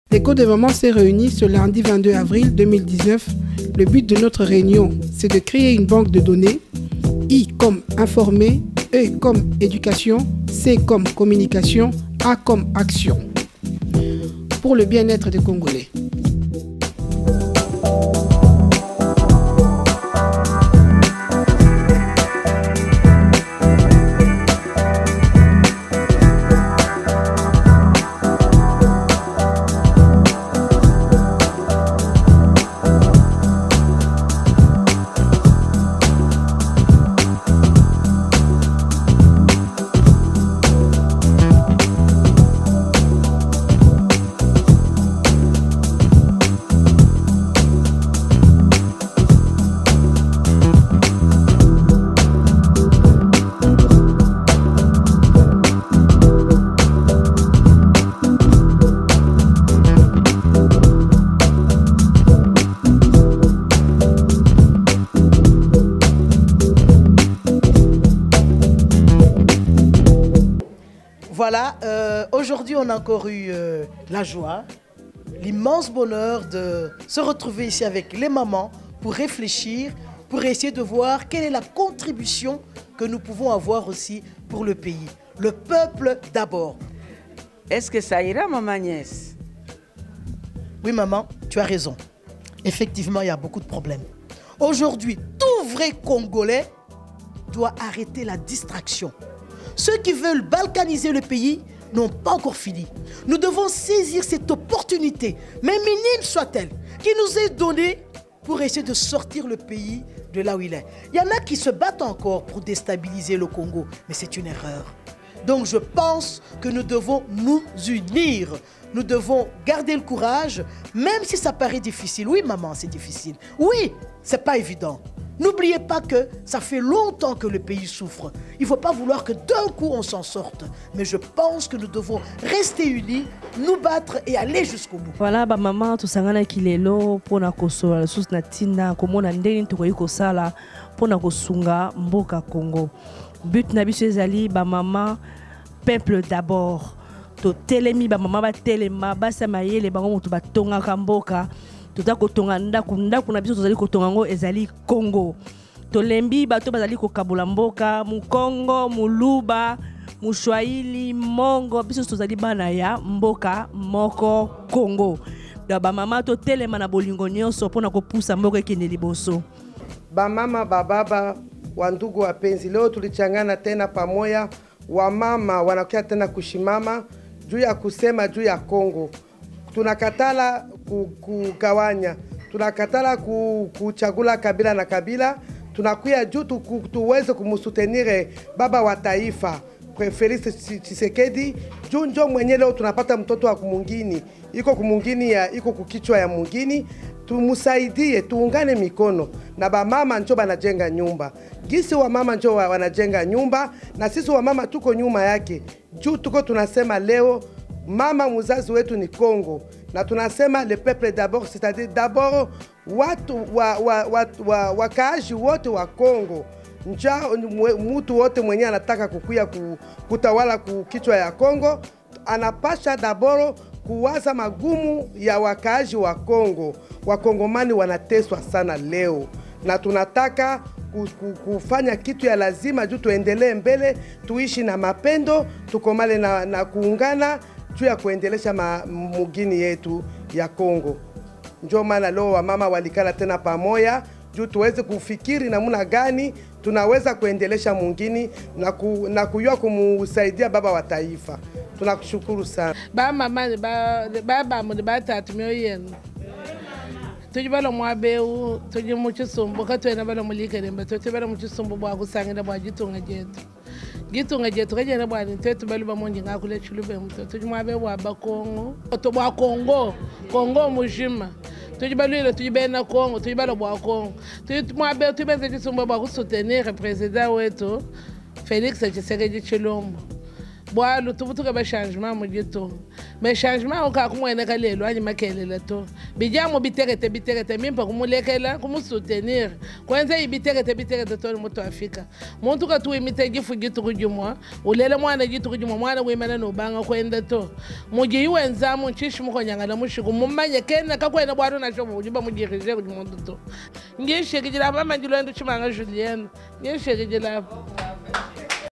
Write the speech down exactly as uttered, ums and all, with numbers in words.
L'écho de maman s'est réuni ce lundi vingt-deux avril deux mille dix-neuf. Le but de notre réunion, c'est de créer une banque de données. I comme informer, E comme éducation, C comme communication, A comme action. Pour le bien-être des Congolais. Voilà, euh, aujourd'hui on a encore eu euh, la joie, l'immense bonheur de se retrouver ici avec les mamans pour réfléchir, pour essayer de voir quelle est la contribution que nous pouvons avoir aussi pour le pays. Le peuple d'abord. Est-ce que ça ira, maman Agnès? Oui maman, tu as raison. Effectivement, il y a beaucoup de problèmes. Aujourd'hui, tout vrai Congolais doit arrêter la distraction. Ceux qui veulent balkaniser le pays n'ont pas encore fini. Nous devons saisir cette opportunité, même minime soit-elle, qui nous est donnée pour essayer de sortir le pays de là où il est. Il y en a qui se battent encore pour déstabiliser le Congo, mais c'est une erreur. Donc je pense que nous devons nous unir. Nous devons garder le courage, même si ça paraît difficile. Oui maman, c'est difficile. Oui, c'est pas évident. N'oubliez pas que ça fait longtemps que le pays souffre. Il ne faut pas vouloir que d'un coup on s'en sorte. Mais je pense que nous devons rester unis, nous battre et aller jusqu'au bout. Voilà, bah maman, tout ça ngana kilelo pour na kosola sous na tina komona ndeni to ko sala pour na kosunga mboka Congo. But na biso ezali ba maman peuple d'abord. To telemi ba maman ba telema ba samayele bango mutu batonga kamboka. Tota kotonga ndaku ndaku na biso tozali kotonga ngo ezali Congo. Tolembi bato bazali kokabula mboka mu Congo, mu Luba, mu Swahili, Mongo, biso tozali bana ya mboka moko Congo. Da ba mama to telema na bolingo nyonso pona kopusa mboka ekende liboso. Ba mama bababa wa ndugu wapenzi, leo tulichangana tena pamoja, wa mama wanakuja tena kushimama juu ya kusema juu ya Congo. Tunakatala kugawanya, tunakatala kuchagula kabila na kabila, tunakuya juu tu, tuweze kumusutenire baba wa taifa Felix Tshisekedi, juu njo mwenye leo tunapata mtoto wa kumungini, iko kumungini ya iko kukichwa ya mungini, tumusaidie, tuungane mikono na ba mama njo banajenga nyumba. Gisi wa mama njo wanajenga nyumba na sisi wa mama tuko nyuma yake. Juu tuko tunasema leo mama muzazi wetu ni Congo na tunasema le peuple d'abord, c'est-à-dire d'abord watu wa wa wa, wa wakaaji wote wa Congo. Nja mtu wote mwenye anataka kukuya kutawala kukichwa ya Congo anapasha d'abord kuwaza magumu ya wakaaji wa Congo. Wakongomani wanateswa sana leo na tunataka kufanya kitu ya lazima juu tuendelee mbele, tuishi na mapendo, tukomale na, na kuungana juu ya kuendelesha mugini yetu ya Congo. Njo maana leo wa mama walikala tena pamoja juu tuweze kufikiri namna gani tunaweza kuendelesha mungini na, ku, na kuyua kumusaidia baba wa taifa. Tunakushukuru sana. Ba mama ba baba mu ba tatumyo yenu. Tujibalo mwabeu tuji muchisumbu katwena balo mulike nemba tujibalo muchisumbu bwa kusangira bwa gitunga jetu. Gitunga jetu kajena bwa ntetu balo bamonji ngakule chulube mto tujimwabe bwa bakongo to bwa Congo Congo mujima tujibalule tujibena Congo tujibalo bwa Congo tujimwabe tubenze chisumbu bwa kusutenir president wetu Felix Tshisekedi Tshilombo boalo tuvutuka ba changement mu gito mais changement o ka kumwene ka lelo ani makelela to bijamo biterete biterete mimpa kumulekela kumusoutenir kwenza ibiterete biterete to muto afika muntu ka tu imite gifu gitu kujumwa ulele mwana gitu kujumwa mwana wimana no banga kwenda to muji yuwenza mu chishi mu konyanga na mushiku mumanye kena ka kwena bwaro na shobo ujiba mujirije kujumuntu to ngishe kijira mama ndilo ndo chimanga Julien ngishe kijira